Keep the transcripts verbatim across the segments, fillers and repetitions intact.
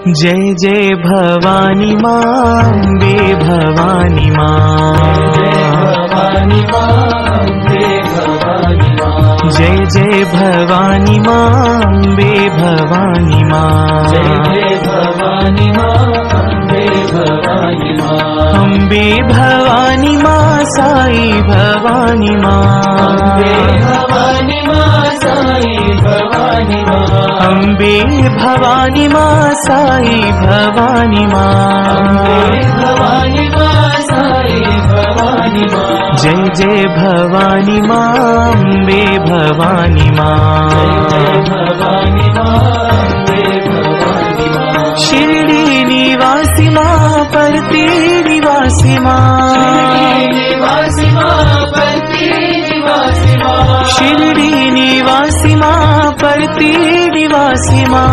जय जय भवानी माँ अम्बे भवानी माँ, जय जय भवानी माँ अम्बे भवानी माँ, अम्बे भवानी माँ साई भवानी माँ, अम्बे भवानी माँ साई भवानी माँ, जय जय भवानी माँ अम्बे भवानी माँ, शिरडी निवासी माँ परती निवासी माँ, शिरडी निवासी माँ परती निवासी माँ,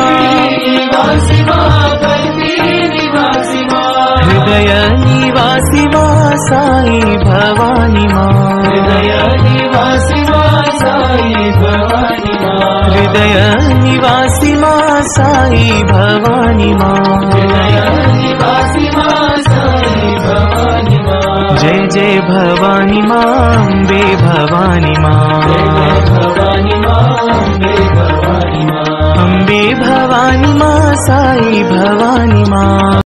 हृदय निवासी माँ साई भवानी माँ, हृदय निवासी माँ साई भवानी माँ, हृदय निवासी माँ साई भवानी माँ, हृदय निवासी माँ साई भवानी माँ, जय जय भवानी माँ अम्बे भवानी माँ, भवानी माँ अम्बे भवानी माँ, अम्बे भवानी माँ साई भवानी माँ।